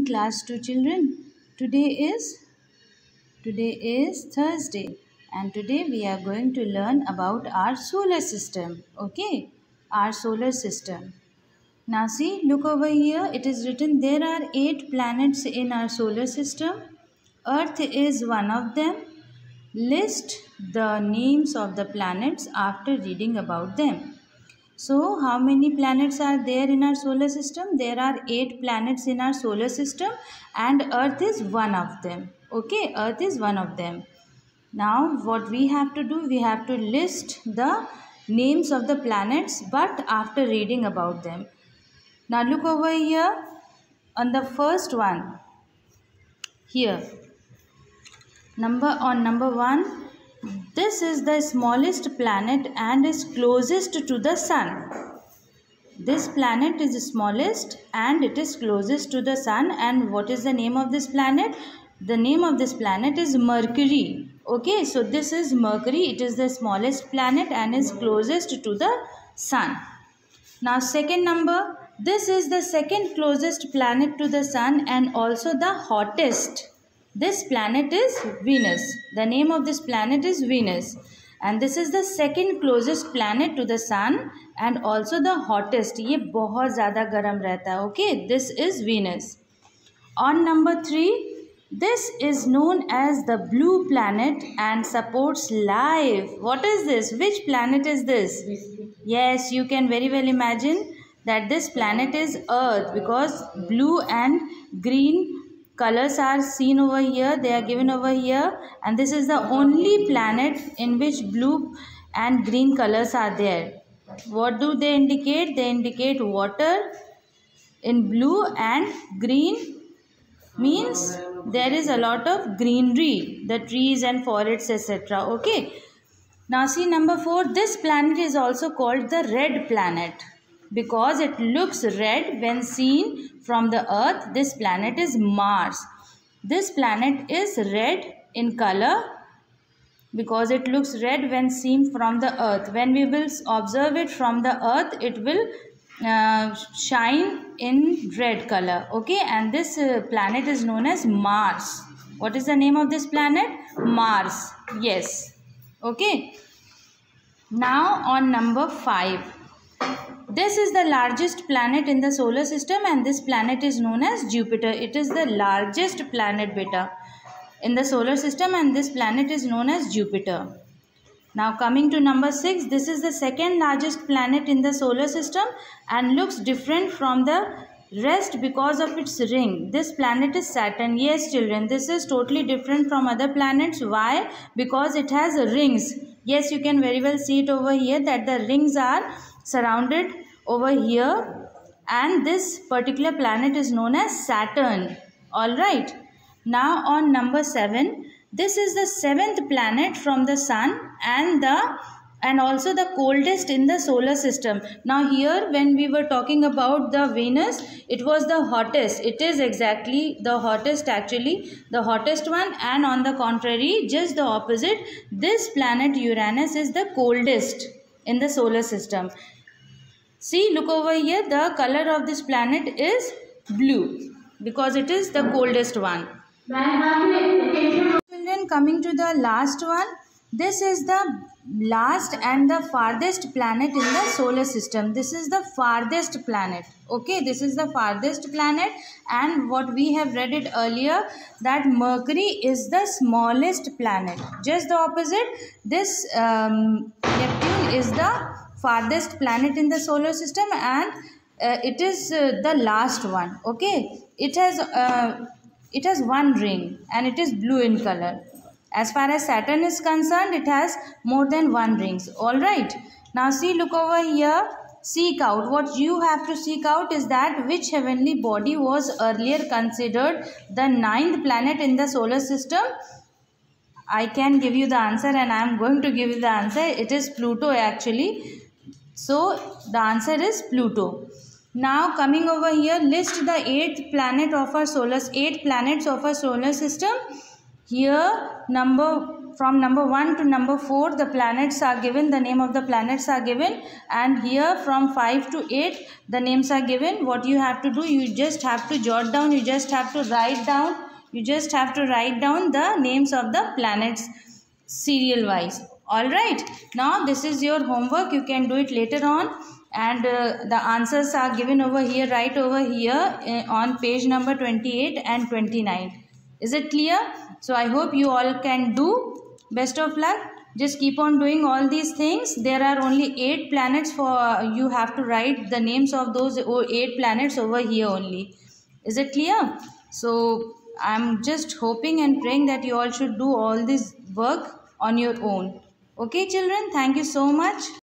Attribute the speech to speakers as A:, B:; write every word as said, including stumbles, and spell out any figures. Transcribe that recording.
A: class two children. Today is today is Thursday and today we are going to learn about our solar system. Okay, our solar system. Now see, look over here. It is written there are eight planets in our solar system. Earth is one of them. List the names of the planets after reading about them. So, how many planets are there in our solar system? There are eight planets in our solar system and Earth is one of them. Okay, Earth is one of them. Now, what we have to do? We have to list the names of the planets but after reading about them. Now, look over here on the first one. Here. Number on number one. This is the smallest planet and is closest to the sun. This planet is the smallest and it is closest to the sun. And what is the name of this planet? The name of this planet is Mercury. Okay, so this is Mercury. It is the smallest planet and is closest to the sun. Now second number. This is the second closest planet to the sun and also the hottest. This planet is Venus. The name of this planet is Venus. And this is the second closest planet to the sun and also the hottest. ये बहुत ज़्यादा गर्म रहता है. Okay, this is Venus. On number three, this is known as the blue planet and supports life. What is this? Which planet is this? Yes, you can very well imagine that this planet is Earth because blue and green colors are seen over here. They are given over here and this is the only planet in which blue and green colors are there. What do they indicate? They indicate water in blue and green means there is a lot of greenery, the trees and forests, et cetera. Okay. Now see number four. This planet is also called the red planet because it looks red when seen from the Earth. This planet is Mars. This planet is red in color because it looks red when seen from the Earth. When we will observe it from the Earth, it will uh, shine in red color. Okay, and this uh, planet is known as Mars. What is the name of this planet? Mars. Yes. Okay. Now on number five. This is the largest planet in the solar system and this planet is known as Jupiter. It is the largest planet beta in the solar system and this planet is known as Jupiter. Now coming to number six, this is the second largest planet in the solar system and looks different from the rest because of its ring. This planet is Saturn. Yes children, this is totally different from other planets. Why? Because it has rings. Yes, you can very well see it over here that the rings are surrounded over here and this particular planet is known as Saturn. Alright. Now on number seven, this is the seventh planet from the sun and the and also the coldest in the solar system. Now here when we were talking about the Venus, it was the hottest. It is exactly the hottest actually, the hottest one, and on the contrary, just the opposite, this planet Uranus is the coldest in the solar system. See, look over here, the color of this planet is blue because it is the coldest one. Children, coming to the last one, this is the last and the farthest planet in the solar system. This is the farthest planet. Okay, this is the farthest planet and what we have read it earlier that Mercury is the smallest planet. Just the opposite, this um, Neptune is the farthest planet in the solar system and uh, it is uh, the last one. Okay, it has uh, it has one ring and it is blue in color. As far as Saturn is concerned, it has more than one rings. All right. Now see, look over here. Seek out. What you have to seek out is that which heavenly body was earlier considered the ninth planet in the solar system. I can give you the answer and I am going to give you the answer. It is Pluto actually. So the answer is Pluto. Now coming over here, list the eighth planet of our solar eight planets of our solar system. Here number from number one to number four the planets are given, the name of the planets are given, and here from five to eight the names are given. What you have to do, you just have to jot down, you just have to write down, you just have to write down the names of the planets serial wise. All right, now this is your homework, you can do it later on, and uh, the answers are given over here, right over here uh, on page number twenty-eight and twenty-nine. Is it clear? So I hope you all can do. Best of luck. Just keep on doing all these things. There are only eight planets for uh, you have to write the names of those eight planets over here only. Is it clear? So I'm just hoping and praying that you all should do all this work on your own. Okay children, thank you so much.